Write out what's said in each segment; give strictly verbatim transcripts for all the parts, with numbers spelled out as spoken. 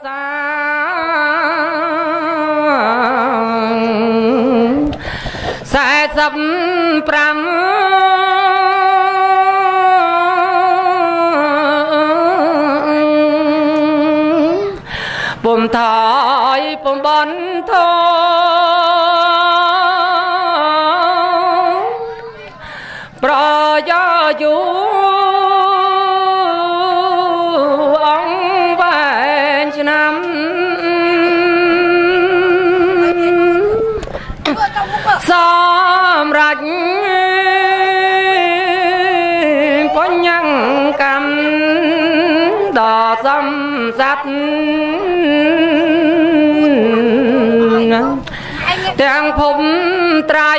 សាសែសិបប្រាំពុំថយពុំបន់ធប្រយោជន៍អង្គវែងឆ្នាំសម្រាប់បញ្ញកម្មដ៏សំស័ក្តិទាំងភូមិត្រៃ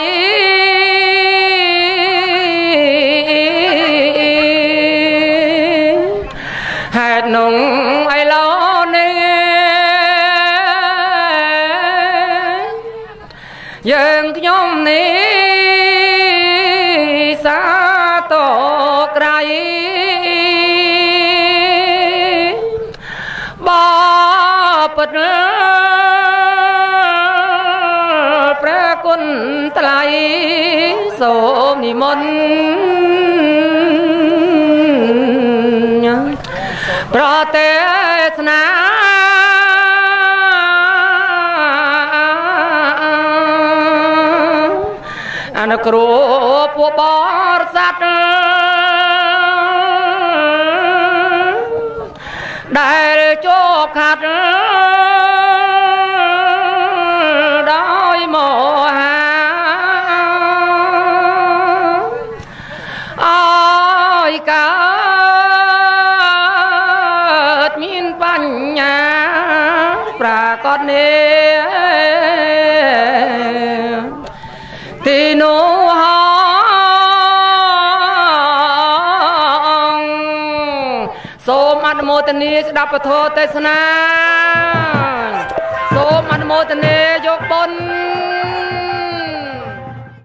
ហេតុនោះឥឡូវនេះយើងខ្ញុំនេះសាតក្រៃបបិទ្ធព្រះគុណថ្លៃសូមនិមន្តប្រទេសនាអនុគ្រោះពួកបរិស័ទដែលជាប់ខាត់ដោយមហាអើយកើតមានបញ្ញាប្រាកដនេះទីនោះសូមអនុមោទនាស្ដាប់ពធទេសនាសូមអនុមោទនាយកបុណ្យ